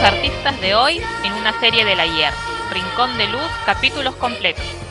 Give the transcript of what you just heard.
artistas de hoy en una serie del ayer. Rincón de Luz, capítulos completos.